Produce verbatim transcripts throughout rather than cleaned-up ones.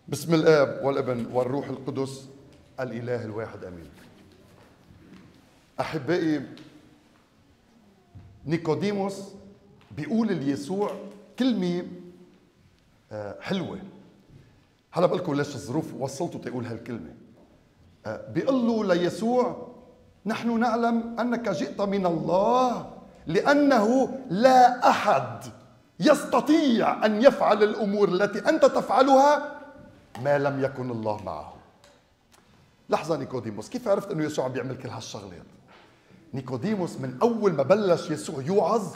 بسم الآب والابن والروح القدس الإله الواحد آمين. أحبائي، نيقوديموس بيقول ليسوع كلمة حلوة. هلا بقول لكم ليش الظروف وصلته تقول هالكلمة. بيقول له ليسوع: نحن نعلم أنك جئت من الله لأنه لا أحد يستطيع أن يفعل الأمور التي أنت تفعلها ما لم يكن الله معه. لحظة نيقوديموس، كيف عرفت أنه يسوع بيعمل كل هالشغلات؟ نيقوديموس من أول ما بلش يسوع يوعظ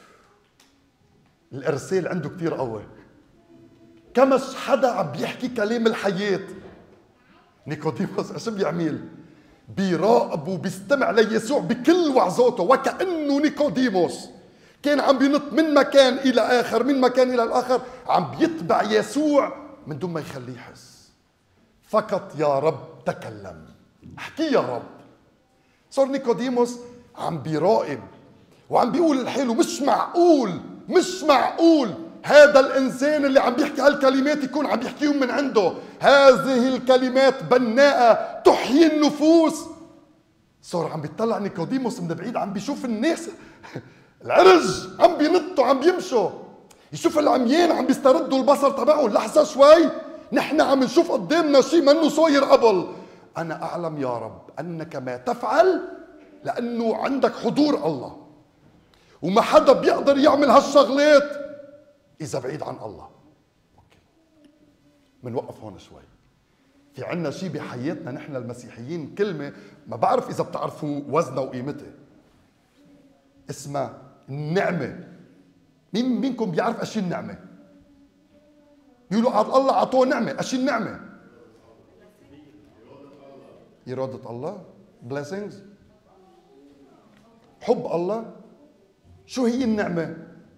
الإرسال عنده كتير قوي، كمش حدا عم بيحكي كلام الحياة. نيقوديموس ايش بيعمل؟ بيراقب وبيستمع ليسوع بكل وعظاته، وكأنه نيقوديموس كان عم بينط من مكان إلى آخر، من مكان إلى الآخر، عم بيتبع يسوع من دون ما يخليه يحس. فقط يا رب تكلم، احكي يا رب. صار نيقوديموس عم بيراقب وعم بيقول لحاله: مش معقول مش معقول هذا الإنسان اللي عم بيحكي هالكلمات يكون عم بيحكيهم من عنده. هذه الكلمات بناءة تحيي النفوس. صار عم بيطلع نيقوديموس من بعيد، عم بيشوف الناس العرج عم بينطوا عم بيمشوا، يشوف العميان عم بيستردوا البصر تبعهم. لحظة شوي، نحن عم نشوف قدامنا شيء منه صاير قبل. أنا أعلم يا رب أنك ما تفعل لأنه عندك حضور الله، وما حدا بيقدر يعمل هالشغلات إذا بعيد عن الله. أوكي. منوقف هون شوي. في عنا شيء بحياتنا نحن المسيحيين، كلمة ما بعرف إذا بتعرفوا وزنها وقيمتها، اسمها النعمة. مين منكم بيعرف أشي النعمة؟ بيقولوا الله عطوه نعمة. أشي النعمة؟ إرادة الله، blessings، حب الله. شو هي النعمة؟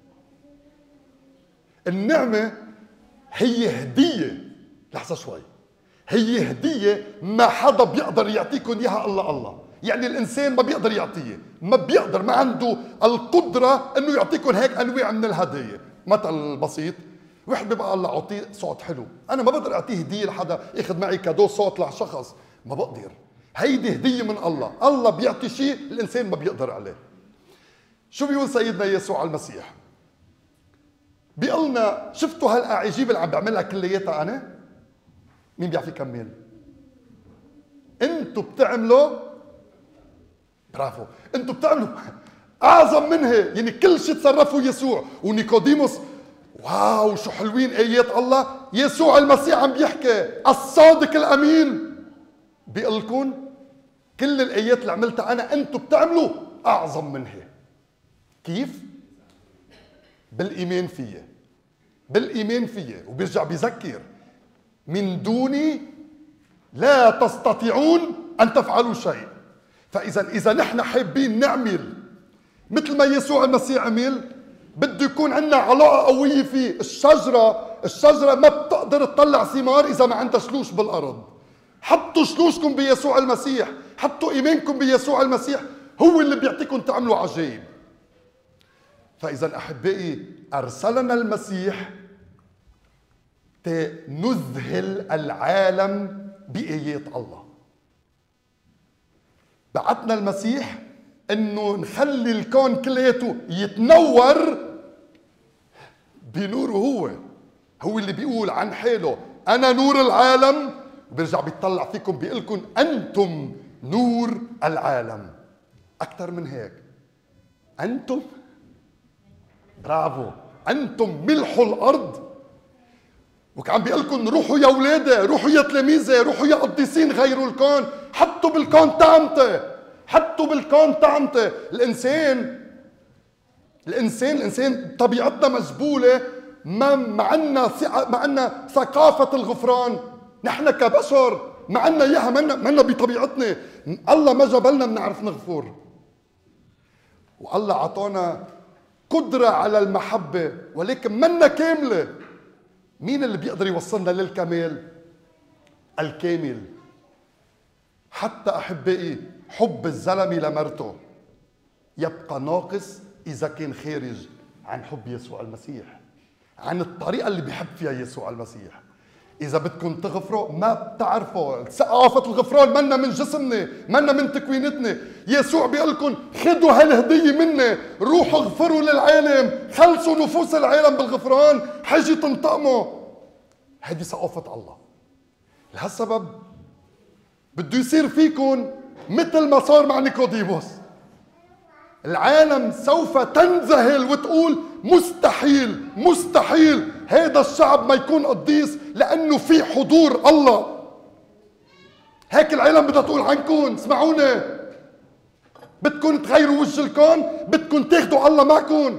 النعمة هي هدية. لحظة شوي، هي هدية ما حدا بيقدر يعطيكم إياها إلا الله. يعني الإنسان ما بيقدر يعطيه، ما بيقدر، ما عنده القدرة إنه يعطيكم هيك أنواع من الهدايا. مثل بسيط، واحد بيبقى الله أعطيه صوت حلو، أنا ما بقدر أعطيه هدية لحدا ياخذ معي كادو صوت لشخص، ما بقدر. هيدي هدية من الله. الله بيعطي شيء الإنسان ما بيقدر عليه. شو بيقول سيدنا يسوع المسيح؟ بيقولنا: شفتوا هالأعاجيب اللي عم بعملها كلياتها أنا؟ مين بيعرف يكمل؟ أنتوا بتعملوا، برافو، أنتوا بتعملوا أعظم منها. يعني كل شيء تصرفوا يسوع. ونيقوديموس: واو شو حلوين آيات الله. يسوع المسيح عم بيحكي الصادق الأمين، بيقول لكم كل الآيات اللي عملتها أنا أنتوا بتعملوا أعظم منها. كيف؟ بالإيمان فيه، بالإيمان فيه. وبيرجع بيذكر: من دوني لا تستطيعون أن تفعلوا شيء. فإذا إذا نحن حابين نعمل مثل ما يسوع المسيح عمل، بده يكون عندنا علاقة قوية فيه. الشجرة الشجرة ما بتقدر تطلع ثمار إذا ما عندها شلوش بالأرض. حطوا شلوشكم بيسوع المسيح، حطوا إيمانكم بيسوع المسيح، هو اللي بيعطيكم تعملوا عجائب. فإذا أحبائي، أرسلنا المسيح تنذهل العالم بآيات الله. بعتنا المسيح انه نخلي الكون كلياته يتنور بنوره. هو هو اللي بيقول عن حاله: انا نور العالم. وبيرجع بيطلع فيكم بيقول لكم انتم نور العالم. اكثر من هيك، انتم، برافو، انتم ملح الارض. وكان بيقول لكم: روحوا يا اولادي، روحوا يا تلاميذي، روحوا يا قديسين غيروا الكون. حطوا بالكون طعمته، حطوا بالكون طعمته. الانسان الانسان الانسان طبيعتنا مجبوله، ما ما عندنا ما عندنا ثقافه الغفران. نحن كبشر ما عندنا اياها، ما عندنا بطبيعتنا. الله ما جبلنا بنعرف نغفر، والله اعطانا قدره على المحبه، ولكن منا كامله. مين اللي بيقدر يوصلنا للكمال؟ الكامل. حتى أحبائي، حب الزلمة لمرته يبقى ناقص إذا كان خارج عن حب يسوع المسيح، عن الطريقة اللي بيحب فيها يسوع المسيح. إذا بدكم تغفروا ما بتعرفوا، ثقافة الغفران منا من جسمنا، منا من تكوينتنا. يسوع بيقول لكم خذوا هالهدية مني، روحوا اغفروا للعالم، خلصوا نفوس العالم بالغفران، حجي تنتقموا. هذه ثقافة الله. لهالسبب بده يصير فيكم مثل ما صار مع نيكوديموس. العالم سوف تنذهل وتقول مستحيل مستحيل هذا الشعب ما يكون قديس لأنه في حضور الله. هيك العالم بدها تقول عنكم. اسمعوني، بدكم تغيروا وجه الكون، بدكم تاخذوا الله معكم،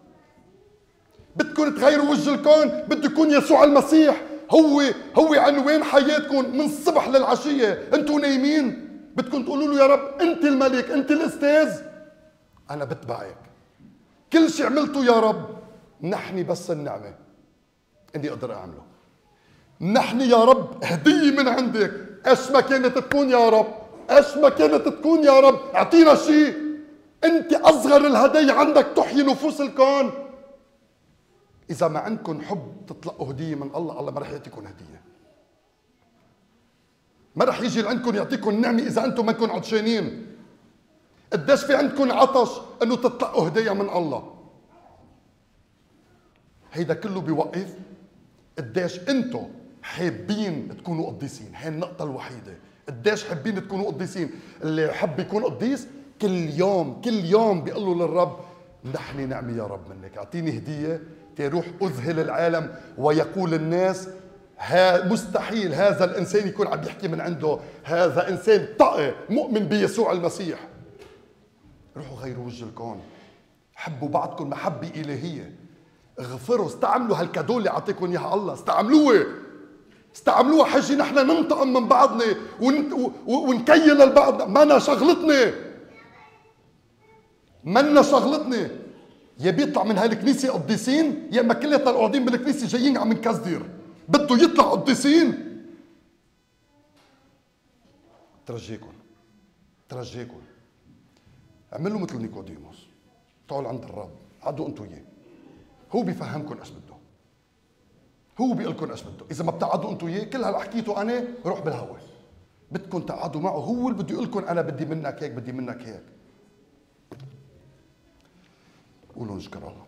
بدكم تغيروا وجه الكون، بده يكون يسوع المسيح هو هو عنوان حياتكم من الصبح للعشية. انتم نايمين بدكم تقولوا له يا رب انت الملك، انت الاستاذ، انا بتبعك، كل شيء عملته يا رب نحني بس النعمة اني اقدر اعمله. نحني يا رب هدية من عندك، ايش ما كانت تكون يا رب، ايش ما كانت تكون يا رب، اعطينا شيء. انت اصغر الهدايا عندك تحيي نفوس الكون. اذا ما عندكم حب تطلقوا هدية من الله، الله ما رح يعطيكم هدية. ما رح يجي لعندكم يعطيكم نعمة اذا انتم ما انكم عطشانين. قديش في عندكم عطش انه تطلقوا هدايا من الله. هيدا كله بيوقف قديش انتم حابين تكونوا قديسين. هي النقطة الوحيدة. قديش حابين تكونوا قديسين. اللي حب يكون قديس كل يوم كل يوم بيقول له للرب نحني نعمة يا رب منك، اعطيني هدية تروح اذهل العالم ويقول الناس ها مستحيل هذا الانسان يكون عم يحكي من عنده، هذا انسان تقي مؤمن بيسوع المسيح. روحوا غيروا وجه الكون، حبوا بعضكم محبة إلهية، اغفروا، استعملوا هالكادو اللي عطيكم اياها الله، استعملوها استعملوها حجي نحن ننتقم من بعضنا ون... ونكيل البعض. مانا شغلتنا مانا شغلتنا. يا بيطلع من هالكنيسة قديسين يا اما كلياتنا القاعدين بالكنيسة جايين عم نكزدر. بده يطلع قديسين. ترجيكم ترجيكم اعملوا مثل نيكوديموس، تعالوا عند الرب، قعدوا انتوا وياه، هو بيفهمكم ايش بده، هو بيقول لكم ايش بده. اذا ما بتقعدوا انتوا وياه كل هاللي حكيته انا روح بالهوا. بدكم تقعدوا معه، هو اللي بده يقول لكم انا بدي منك هيك بدي منك هيك. قولوا نشكر الله.